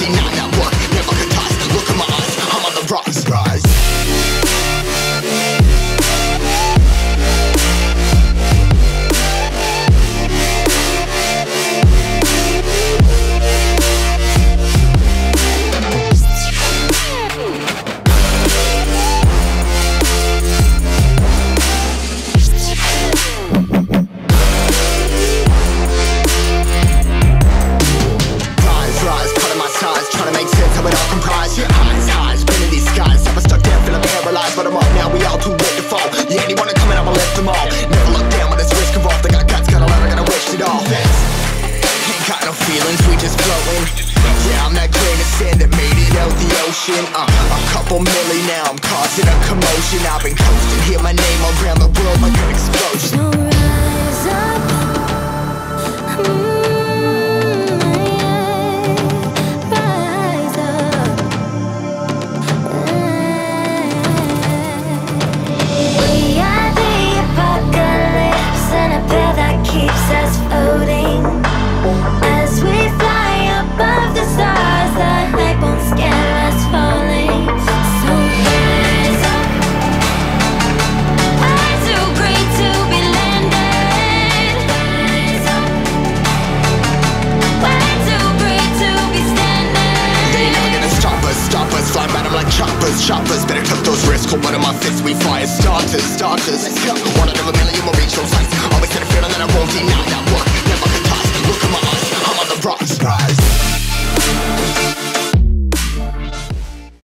C9 at work, never could ties. Look in my eyes, I'm on the rise. A couple milli now, I'm causing a commotion. I've been coasting, hear my name around the world like an explosion. So rise up, rise up. We are the apocalypse, and a pill that keeps us floating. As we fly above the stars, the hype won't scare us falling. So rise up, I'm too great to be landed. Rise up, way too great to be standing. They ain't never gonna stop us, fly by them like choppers. Better cut those risks, hold one of my fists, we fire starters. Let's go, 1 out of a million, we'll reach those heights.